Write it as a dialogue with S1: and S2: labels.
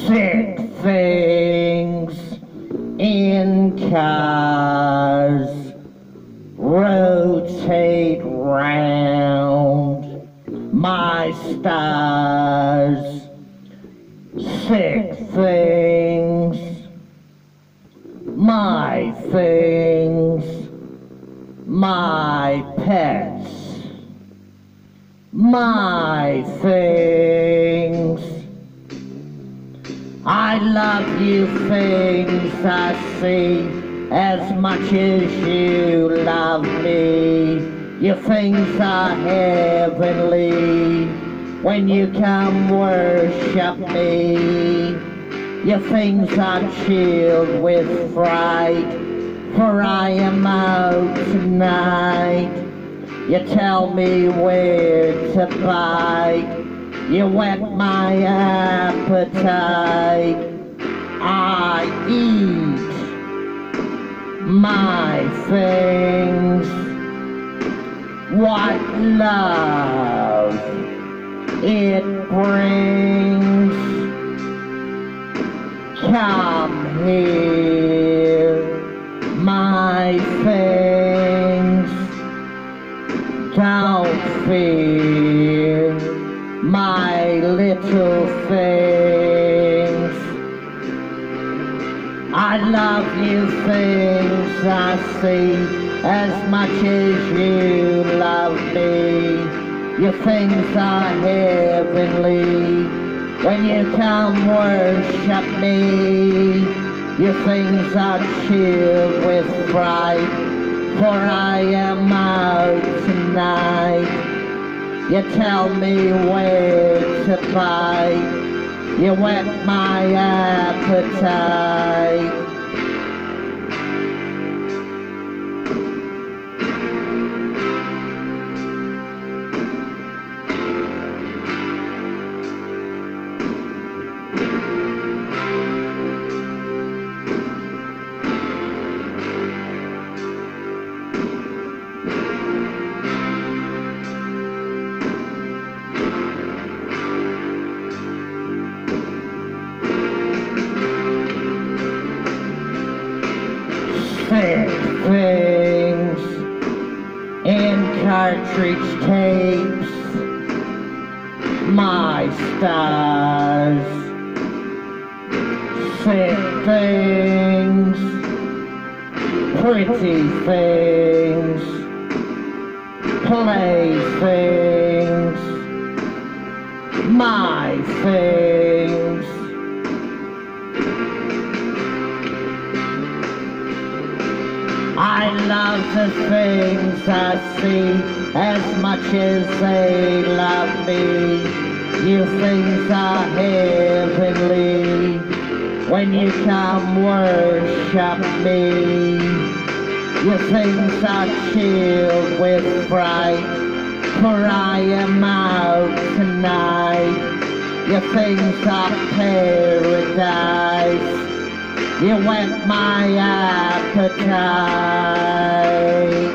S1: Sick things in cars rotate round my stars. Sick things, my things, my pets, my things. I love you things I see as much as you love me. Your things are heavenly when you come worship me. Your things are chilled with fright, for I am out tonight. You tell me where to bite, you whet my appetite. I eat my things. What love it brings. Come here, my things. Don't fear, my little things. I love you things I see as much as you love me. Your things are heavenly when you come worship me. Your things are chilled with fright, for I am out tonight. You tell me where to bite, you whet my appetite. Sick things in cartridge tapes, my stars. Sick things, pretty things, playthings, my things. I love the things I see as much as they love me. You things are heavenly when you come worship me. Your things are chilled with fright, for I am out tonight. Your things are paradise, you whet my appetite.